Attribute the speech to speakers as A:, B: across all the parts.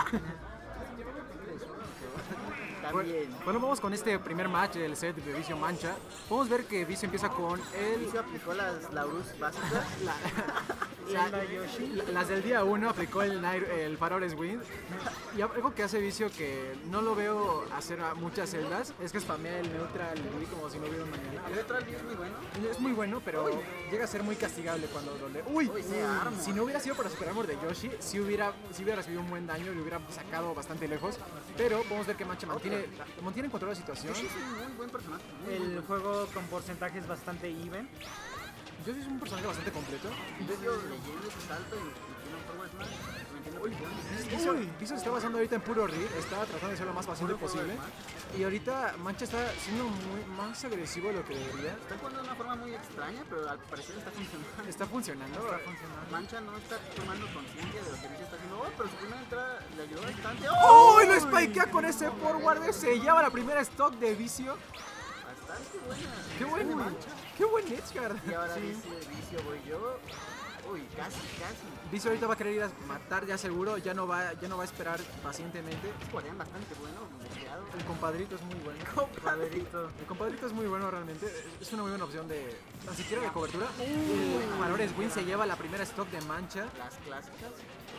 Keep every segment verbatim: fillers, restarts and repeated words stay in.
A: También.
B: Bueno, vamos con este primer match del set de Vicio Mancha. Podemos ver que Vicio empieza con el...
A: Vicio aplicó las Laurus básicas.
B: La,
C: Zelda Yoshi.
B: la- las del día uno aplicó el, Nair- el Farores Wind. Y algo que hace Vicio que no lo veo hacer a muchas celdas es que spamea el neutral Wii como si no hubiera un mañana.
A: El neutral es muy bueno.
B: Es muy bueno, pero llega a ser muy castigable cuando lo le... ¡Uy!
A: Uy, se arma.
B: Si no hubiera sido por Super Armor de Yoshi, si hubiera, si hubiera recibido un buen daño, le hubiera sacado bastante lejos. Pero podemos ver que Mancha mantiene, mantiene en control la situación.
A: Yoshi es un muy buen personaje. muy
C: El
A: buen
C: juego con porcentajes bastante even.
B: Yoshi es un personaje bastante completo.
A: Vicio leyendo su salto y, y tiene un forward smash. No entiendo por qué.
B: Vicio, Vicio se está basando ahorita en puro read, está tratando de ser lo más paciente
A: Puro
B: posible.
A: forward
B: Y ahorita Mancha está siendo muy más agresivo de lo que debería.
A: Está jugando de una forma muy extraña, pero al parecer está funcionando.
B: Está funcionando.
A: Mancha no está tomando conciencia de lo que Vicio está haciendo. Oh, pero su primera entrada le ayudó bastante.
B: ¡Oh! Y lo spikea con ese forward. Se lleva la primera stock de Vicio.
A: Bastante buena.
B: ¡Qué
A: Está
B: buen,
A: de Mancha.
B: qué buen Edgeguard!
A: Y ahora
B: Sí.
A: dice Vicio voy yo. Uy, casi, casi.
B: Vicio ahorita va a querer ir a matar ya seguro, ya no va, ya no va a esperar pacientemente.
A: Es guardián bastante bueno, deseado.
B: El compadrito es muy bueno.
C: Compadrito.
B: El compadrito es muy bueno realmente, es una muy buena opción de, tan siquiera de cobertura. El Valores Win se lleva la primera stock de Mancha.
A: Las clásicas.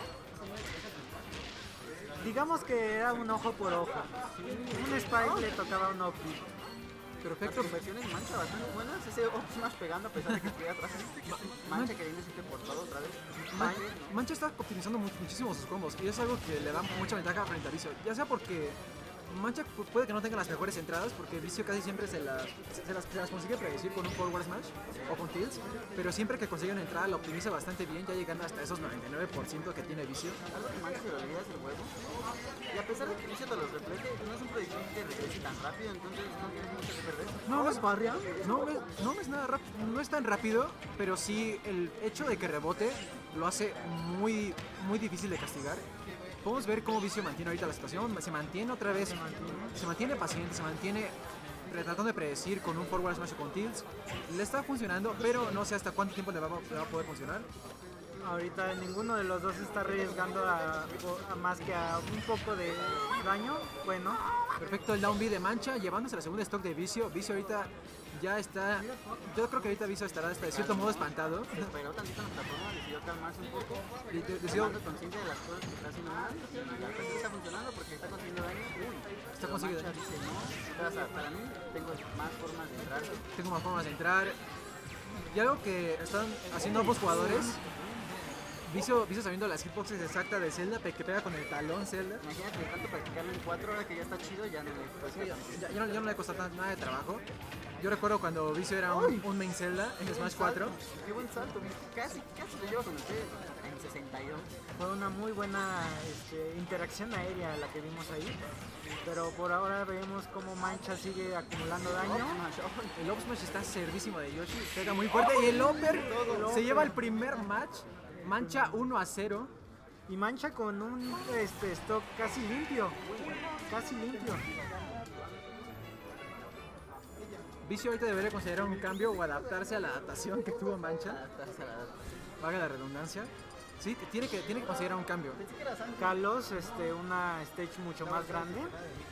C: Digamos que era un ojo por ojo. Un Spike le tocaba un Opti.
A: Las
B: Perfecto.
A: conversiones Mancha bastante buenas. Ese up smash pegando a pesar de que estoy atrás. Mancha queriendo irse por todo otra vez.
B: Man-
A: Vale, ¿no?
B: Mancha está optimizando mu- muchísimo sus combos y es algo que le da mucha ventaja frente a Vicio. Ya sea porque Mancha pu- puede que no tenga las mejores entradas porque Vicio casi siempre se las, se las, se las consigue predecir con un forward smash o con tilts, pero siempre que consigue una entrada la optimiza bastante bien, ya llegando hasta esos noventa y nueve por ciento que tiene Vicio.
A: Algo que Mancha se le olvida es el huevo. Y a pesar de que Vicio te los refleje, no es un proyectil que regrese tan rápido, entonces no tienes mucho que perder.
B: No es barria, no, es- no es nada rápido, no es tan rápido, pero sí el hecho de que rebote lo hace muy, muy difícil de castigar. Podemos ver cómo Vicio mantiene ahorita la situación, se mantiene otra vez, se mantiene paciente, se mantiene tratando de predecir con un forward smash o con tilts. Le está funcionando, pero no sé hasta cuánto tiempo le va, a- le va a poder funcionar.
C: Ahorita ninguno de los dos está arriesgando a, a más que a un poco de daño. Bueno,
B: Perfecto el down B de Mancha, llevándose la segunda stock de Vicio. Vicio ahorita ya está, yo creo que ahorita Vicio estará hasta de cierto modo espantado.
A: Se esperó tantito en la plataforma, decidió calmarse un poco.
B: De- de- decidió-
A: Tomando conciencia de las cosas que está haciendo mal. Y al parecer está funcionando porque está consiguiendo daño. Uy,
B: Está
A: pero
B: consiguiendo
A: Mancha dice no. Para, para mí tengo más formas de entrar.
B: Tengo más formas de entrar. Y algo que están haciendo ambos jugadores, Vicio, Vicio sabiendo las hitboxes exactas de Zelda, pe- que pega con el talón Zelda.
A: Imagínate de tanto practicarlo en cuatro horas que ya está chido, ya no le cuesta
B: Ya,
A: tanto.
B: ya- ya no, ya no le costó tan- nada de trabajo. Yo recuerdo cuando Vicio era un, un main Zelda en Smash cuatro.
A: Qué buen salto, casi, casi lo llevo con ustedes en sesenta y dos.
C: fue una muy buena este, interacción aérea la que vimos ahí. Pero por ahora vemos cómo Mancha sigue acumulando daño.
B: El up smash está cerdísimo de Yoshi, pega muy fuerte y el upper se lleva el primer match. Mancha uno a cero.
C: Y Mancha con un este, stock casi limpio. Casi limpio.
B: Vicio ahorita debería considerar un cambio o adaptarse a la adaptación que tuvo Mancha. Valga la redundancia. Sí, tiene que, tiene que considerar un cambio.
C: Kalos, este, una stage mucho más grande.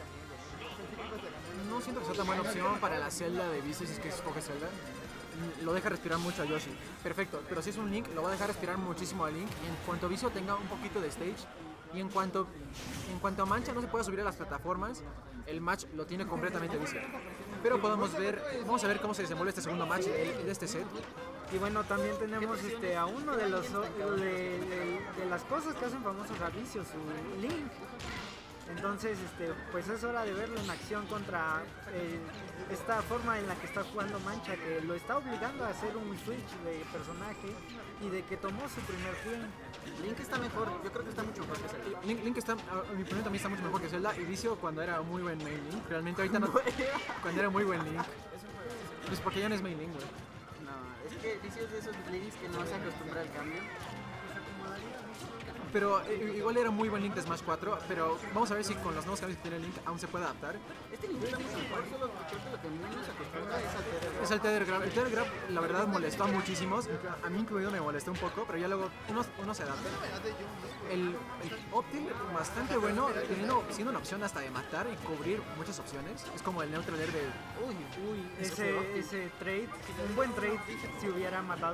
B: No siento que sea tan buena opción para la Zelda de Vicio si es que escoge Zelda. Lo deja respirar mucho a Yoshi. Perfecto, pero si es un Link, lo va a dejar respirar muchísimo a Link. En cuanto Vicio tenga un poquito de stage y en cuanto, en cuanto a Mancha no se pueda subir a las plataformas, el match lo tiene completamente Vicio. Pero podemos ver, vamos a ver cómo se desenvuelve este segundo match de, de este set.
C: Y bueno, también tenemos este, a uno de, los, de, de- de las cosas que hacen famosos a Vicio, su Link. Entonces, este, pues es hora de verlo en acción contra eh, esta forma en la que está jugando Mancha, que lo está obligando a hacer un switch de personaje y de que tomó su primer win.
A: Link está mejor, yo creo que está mucho mejor que Zelda.
B: Link, Link está, a mi opinión también está mucho mejor que Zelda y Vicio cuando era muy buen main Link. Realmente ahorita no, cuando era muy buen Link. Pues porque ya no es main Link, güey.
A: No, es que Vicio es de esos links que no se acostumbra al cambio.
B: pero eh, igual era muy buen Link de Smash cuatro, pero vamos a ver si con los nuevos cambios que tiene Link aún se puede adaptar.
A: Este nivel está mucho mejor, solo creo que lo que menos acostumbra es al Tether.
B: Es el Tether Grab. El Tether Grab, la verdad, molestó a muchísimos. A mí incluido me molestó un poco, pero ya luego uno, uno se adapta. El, el Optil, bastante bueno, teniendo, siendo una opción hasta de matar y cubrir muchas opciones. Es como el Neutral Air de...
A: Uy,
C: Uy,
A: ese fue
C: ese,
A: óptimo.
C: ese trade, un buen trade si hubiera matado.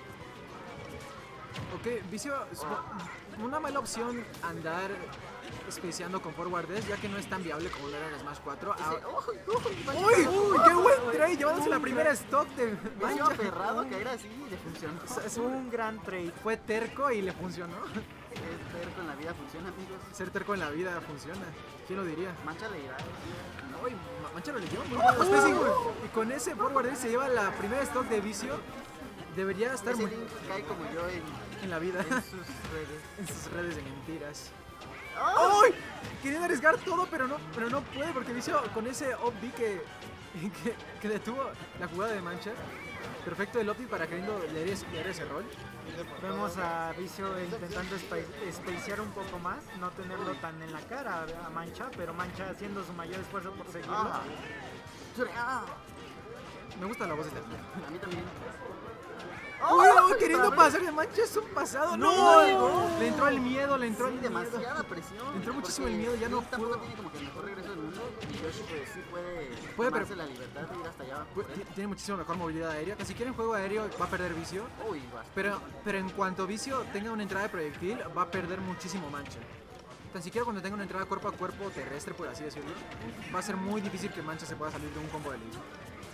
B: Ok, Vicio, es una mala opción andar especiando con Forward Dash, ya que no es tan viable como lo era en Smash cuatro. Ah,
A: Ese, uy, uy, vaya.
B: ¡Uy! ¡Uy! ¡Qué buen trade! Llevándose la primera stock de
A: Me llevo
B: Mancha.
A: aferrado a caer así y le funcionó.
B: Es un-
C: Un gran trade.
B: Fue terco y le funcionó.
A: Es ver con la vida funciona, amigos.
B: Ser terco en la vida funciona. ¿Quién lo diría?
A: Mancha le irá.
B: Uy, Ma- Mancha lo le lleva muy bien. Spacing, güey. Y con ese Forward Dash se lleva la primera stock de Vicio. Debería estar
A: Ese
B: muy
A: Link cae como yo en,
B: en la vida.
A: en sus redes.
B: En sus redes de mentiras.
A: ¡Oh!
B: ¡Ay! Quería arriesgar todo, pero no, pero no puede porque Vicio con ese up B que, que, que detuvo la jugada de Mancha. Perfecto el Opti para queriendo leer, es- leer ese rol.
C: Vemos a Vicio intentando spa- spacear un poco más, no tenerlo tan en la cara a Mancha, pero Mancha haciendo su mayor esfuerzo por seguirlo.
A: Ah. Ah,
B: Me gusta la voz de este.
A: a mí también.
B: ¡Uy!
A: ¡Oh!
B: uy, queriendo
A: Otra vez.
B: pasar de Mancha es un pasado.
C: ¡No!
B: ¡No! Le entró el miedo, le entró
A: Sí,
B: el miedo.
A: demasiada presión.
B: Le entró muchísimo
A: porque
B: el miedo, ya no
A: Link tampoco
B: pudo.
A: tiene como que el mejor regreso del mundo. Y Yoshi pues sí puede,
B: Puede,
A: tomarse
B: pero-
A: la libertad de ir hasta allá.
B: Pu-
A: por él.
B: ti- Tiene muchísimo mejor movilidad aérea. Que si quiere en juego aéreo va a perder Vicio.
A: Uy, basta.
B: Pero, pero en cuanto Vicio tenga una entrada de proyectil, va a perder muchísimo Mancha. Tan siquiera cuando tenga una entrada cuerpo a cuerpo terrestre, por así decirlo, va a ser muy difícil que Mancha se pueda salir de un combo de Link.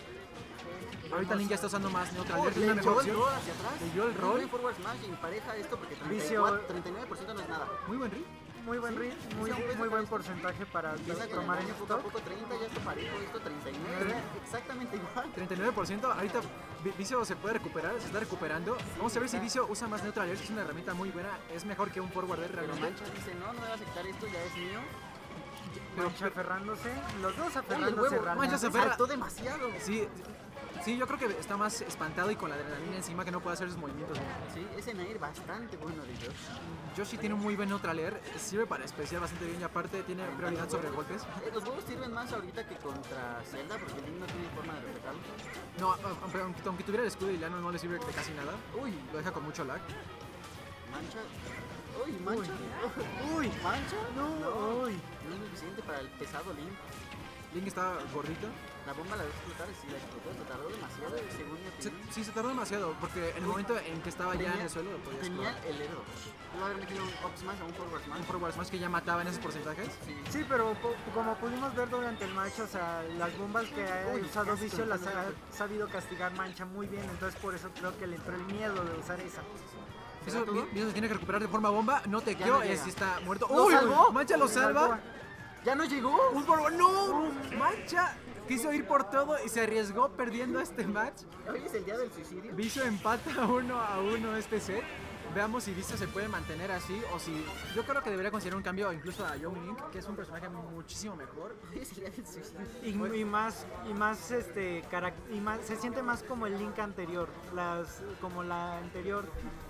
B: Ahorita Link ya está usando más Neutral
A: Oh,
B: Air,
A: le
B: una mejor
A: echó el
B: opción.
A: roll hacia atrás.
B: Le dio el
A: Muy
B: roll.
A: buen forward smash y empareja esto porque
C: Vicio.
A: treinta y cuatro, treinta y nueve por ciento no es nada.
B: Muy buen ring.
C: Muy buen read, muy,
A: Sí,
C: muy buen porcentaje para
A: Empieza con
C: tomar
A: el
C: en
A: daño poco a
C: stock.
A: poco, treinta, ya está parejo, esto treinta y nueve, exactamente igual.
B: treinta y nueve por ciento. Ahorita Vi- Vicio se puede recuperar, se está recuperando. Vamos a ver si Vicio usa más Neutral Air, que es una herramienta muy buena. Es mejor que un Forward Air
A: Pero
B: realmente.
A: Mancha dice, no, no me vas a quitar esto, ya es mío.
B: Pero,
C: Mancha aferrándose, los dos
A: Uy, el
C: aferrándose
A: huevo,
C: realmente.
B: Mancha se aferra.
A: saltó demasiado.
B: sí, sí, yo creo que está más espantado y con la adrenalina encima que no puede hacer sus movimientos bien.
A: Sí, ese Nair bastante bueno de Josh.
B: Yoshi tiene un muy buen Neutral Air, sirve para especiar bastante bien y aparte tiene prioridad sobre golpes.
A: Eh, los huevos sirven más ahorita que contra Zelda porque Link no tiene forma de reflejarlo.
B: No, a- aunque, aunque- aunque tuviera el escudo de Liliano no le sirve de casi nada.
A: Uy,
B: Lo deja con mucho lag.
A: Mancha. Uy, Mancha.
C: Uy,
A: ¿Mancha?
C: no, uy.
A: No es suficiente para el pesado Link.
B: Link está gordito.
A: La bomba la va a explotar, si la explotó, se tardó demasiado, según mi
B: Se-
A: opinión.
B: sí, se tardó demasiado porque en el momento en que estaba ya en el suelo lo podía
A: tenía
B: explotar.
A: el Edo. Pudo haber metido un up smash o un forward smash.
B: Un Forward Smash que ya mataba en esos porcentajes.
A: Sí.
C: Sí, pero po- como pudimos ver durante el match, o sea, las bombas que ha
A: Uy,
C: usado
A: casi
C: Vicio las
A: conectando.
C: ha sabido castigar Mancha muy bien, entonces por eso creo que le entró el miedo de usar esa.
B: Eso
A: todo?
B: Vi- Vicio se tiene que recuperar de forma bomba. No te
A: Ya
B: quedó,
A: no llega.
B: si está muerto.
A: ¿Lo
B: ¡Uy!
A: salvó?
B: Mancha lo salva.
A: ¡Ya no llegó!
B: Un Forward. ¡No! Mancha quiso ir por todo y se arriesgó perdiendo este match.
A: Hoy es el día del suicidio.
B: Vicio empata uno a uno este set. Veamos si Vicio se puede mantener así o si... Yo creo que debería considerar un cambio incluso a Young Link, que es un personaje muchísimo mejor.
A: Hoy es el día del suicidio.
C: Y, y más, y más, este, carac- y más, se siente más como el Link anterior, las, como la anterior.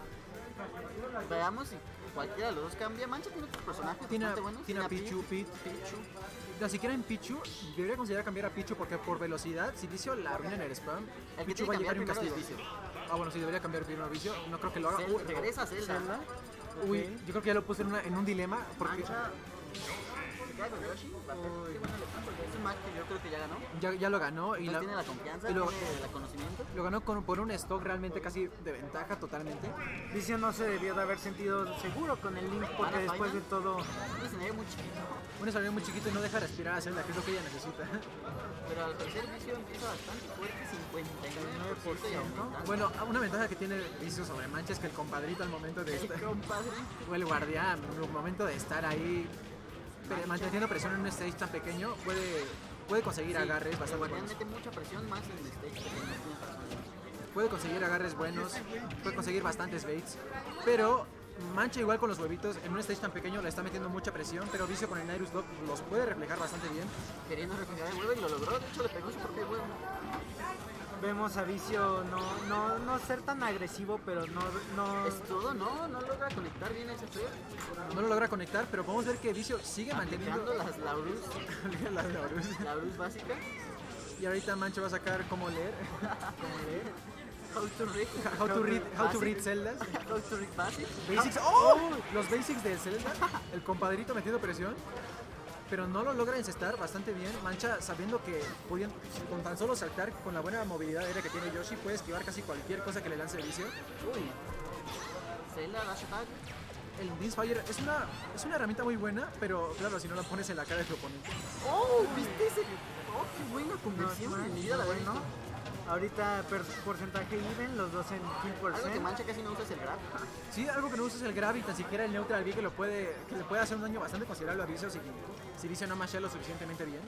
A: Veamos si cualquiera de los dos cambia. Mancha tiene otros personajes
B: Tiene, a-
A: bastante buenos.
B: tiene a Pichu, Pit.
A: Pichu.
B: Ni siquiera en Pichu, debería considerar cambiar a Pichu porque por velocidad, si Vicio la arruina en el spam,
A: El que
B: Pichu
A: tiene
B: va a
A: que
B: llegar
A: cambiar
B: en un
A: primero es
B: castigo.
A: Vicio.
B: Ah, bueno, sí, debería cambiar primero a Vicio. No creo que lo haga.
A: Zelda,
B: Uy,
A: regresa a Zelda.
C: Zelda.
B: uy,
C: Ok.
B: yo creo que ya lo puse en, una- en un dilema porque
A: Mancha. ¿Se queda con Yoshi? Va a ser-
C: Uy.
A: Qué bueno le está, porque es un match que yo creo que ya ganó.
B: ya, ya lo ganó y,
A: Entonces
B: la-
A: tiene la confianza,
B: y lo-
A: tiene el conocimiento.
B: lo ganó con, por un stock realmente casi de ventaja totalmente.
C: Vicio no se debió de haber sentido seguro con el Link porque
A: Ana
C: después de
A: Final.
C: todo,
A: Un escenario muy chiquito,
B: Un escenario muy chiquito y no deja respirar a Zelda, que es lo que ella necesita.
A: pero al parecer Vicio empieza bastante fuerte, cincuenta y nueve por ciento y aumentando.
B: Bueno, una ventaja que tiene Vicio sobre Mancha es que el compadrito al momento de
A: El
B: estar,
A: compadre.
B: o el guardián, al momento de estar ahí pre- manteniendo presión en un stage tan pequeño, puede, puede conseguir
A: Sí,
B: agarres
A: el
B: bastante
A: guardián
B: buenos.
A: mete mucha presión más en el stage que tiene razón.
B: Puede conseguir agarres buenos, puede conseguir bastantes baits, pero Mancha igual con los huevitos, en un stage tan pequeño le está metiendo mucha presión, pero Vicio con el Nairus Lock los puede reflejar bastante bien.
A: Queriendo recuperar el huevo y lo logró, de hecho le pegó su propio huevo.
C: Vemos a Vicio no, no, no ser tan agresivo, pero no... no...
A: Es todo, ¿no? No logra conectar bien ese feo.
B: No lo logra conectar, pero podemos ver que Vicio sigue manteniendo
A: Aplicando las Laurus,
B: la Laurus.
A: Laurus básica.
B: Y ahorita Mancha va a sacar cómo leer,
A: Como leer. How to read.
B: how to read, how to
A: Basic.
B: read celdas.
A: How to read basic.
B: Basics. ¡Oh! Los basics de Zelda. El compadrito metiendo presión. Pero no lo logra encestar bastante bien. Mancha, sabiendo que pudiendo, con tan solo saltar, con la buena movilidad aérea que tiene Yoshi, puede esquivar casi cualquier cosa que le lance Vicio.
A: Uy. Zelda, dash attack.
B: El Beamfire es una, es una herramienta muy buena, pero claro, si no la pones en la cara de tu oponente.
A: Oh, ¿viste ese? Oh, qué buena
C: No,
A: conversión.
C: no,
A: En mi vida la había
C: bueno.
A: visto.
C: Ahorita per- porcentaje even, los dos en
A: Algo que
C: quince por ciento.
A: Mancha casi no usa es el grab.
B: Sí, algo que no usa es el grab y tan siquiera el neutral B que, lo puede, que le puede hacer un daño bastante considerable a Vicio si, si Vicio no mashea lo suficientemente bien.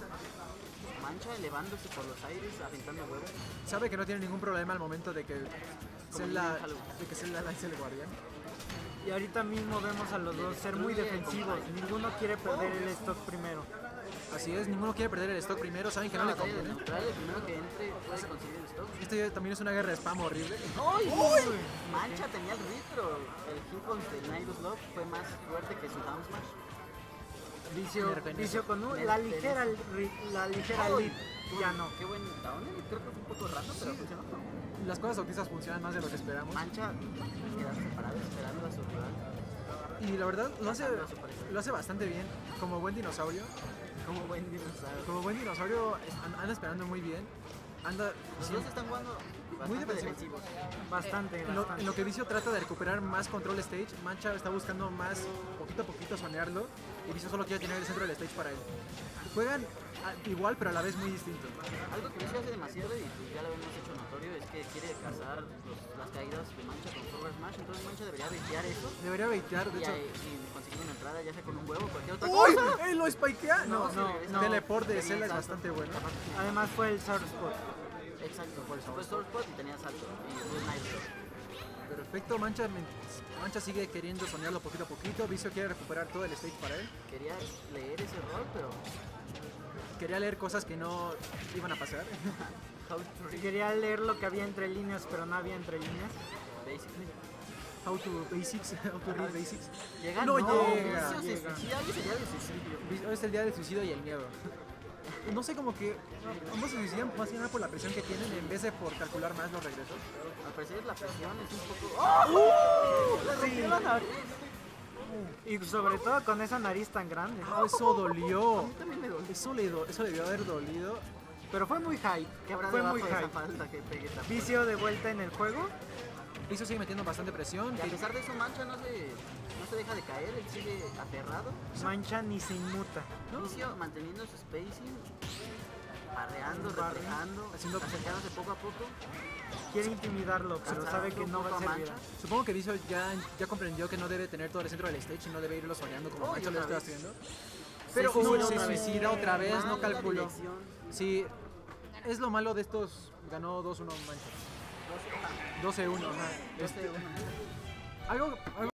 A: Mancha elevándose por los aires, aventando huevos.
B: Sabe que no tiene ningún problema al momento de que
A: Como
B: Zelda,
A: Link Halo.
B: de que Zelda lance el guardián.
C: Y ahorita mismo vemos a los dos ser muy
A: destruye el
C: defensivos.
A: combate.
C: Ninguno quiere perder el stock primero.
B: Así es, ninguno quiere perder el stock primero, saben que no le
A: Batalla
B: conviene.
A: neutral, el primero que entre puede conseguir el stop.
B: Esto ya también es una guerra de spam horrible.
A: ¡Uy! Mancha tenía el read, pero el hitbox del Nidus Love fue más fuerte que su down smash.
C: Vicio,
B: Nerfenese.
C: vicio con un-
A: Nerfenese.
C: la ligera, ri- la ligera
A: ¡Uy!
C: lead. Ya no.
A: Qué buen down, creo que fue un poco rato, pero funcionó.
B: Las cosas autistas funcionan más de lo que esperamos.
A: Mancha quedarse parado esperando a su rival.
B: Y la verdad lo hace,
A: Pasando a su parecer.
B: lo hace bastante bien, como buen dinosaurio.
A: Como buen dinosaurio.
B: Como buen dinosaurio es- an- anda esperando muy bien. Anda
A: Los
B: sí,
A: dos están jugando bastante
B: defensivos.
A: defensivos.
C: Bastante,
B: en, lo,
C: bastante.
B: en lo que Vicio trata de recuperar más control stage, Mancha está buscando más, poquito a poquito sonearlo, y Vicio solo quiere tener el centro del stage para él. Juegan a- igual, pero a la vez muy distinto.
A: Algo que Vicio hace demasiado y pues ya lo hemos hecho notorio es que quiere cazar los- las caídas de Mancha con forward smash, entonces Mancha debería baitear eso
B: Debería baitear, de
A: y,
B: hecho.
A: ahí- y conseguir una entrada ya sea con un huevo o cualquier otra
B: ¡Uy!
A: cosa.
B: ¡Eh, lo spikea! No,
A: sí,
B: no,
A: regresa.
B: no. Teleport de
A: Tenía
B: Zelda es
A: salto.
B: bastante bueno.
C: Además fue el sour spot.
A: Exacto, fue Sword Spot y tenía salto y fue Nidus.
B: Perfecto, Mancha, Mancha sigue queriendo soñarlo poquito a poquito. Vicio quiere recuperar todo el stage para él.
A: Quería leer ese rol, pero
B: Quería leer cosas que no iban a pasar.
A: how to read
C: Quería leer lo que había entre líneas, pero no había entre líneas.
A: basically.
B: How to basics, how to read basics.
A: Llega,
B: No
A: no,
B: llega,
A: Vicio se
C: llega.
A: suicida, hoy sería de suicidio.
B: Vicio- Hoy es el día del suicidio y el miedo. No sé, como que ambos se suicidan más que nada por la presión que tienen en vez de por calcular más los regresos.
A: Al parecer la presión es un poco... ¡Oh! Le rompió la nariz.
C: Y sobre todo con esa nariz tan grande.
B: Ah, eso dolió.
A: A mí también me dolió.
B: Eso le, do- eso le debió haber dolido.
C: Pero fue muy hype.
A: ¿Qué habrá
C: Fue
A: debajo
C: muy
A: de esa
C: hype.
A: falda que pegue tan fuerte?
C: Vicio de vuelta en el juego.
B: Vicio sigue metiendo bastante presión.
A: Y a pesar de eso, Mancha no se, no se deja de caer, él sigue aferrado.
C: Mancha ni se inmuta.
A: Vicio manteniendo su spacing, parreando,
C: Barre.
A: reflejando,
B: Haciendo-
A: acercándose poco a poco.
C: Quiere intimidarlo, pero sabe que no va a
A: Poco a
C: servir.
A: Mancha.
B: Supongo que Vicio ya, ya comprendió que no debe tener todo el centro del stage y no debe irlo soñando como
A: Oh, y
B: Mancha lo
A: otra
B: está
A: vez.
B: haciendo. Pero
A: Se
B: no,
A: suicida
B: se
A: otra vez.
B: suicida otra vez, no
A: Mala
B: calculó.
A: dirección.
B: Sí, es lo malo de estos. Ganó dos uno Mancha. doce uno, ajá.
A: doce
B: Este,
A: uno.
B: algo, algo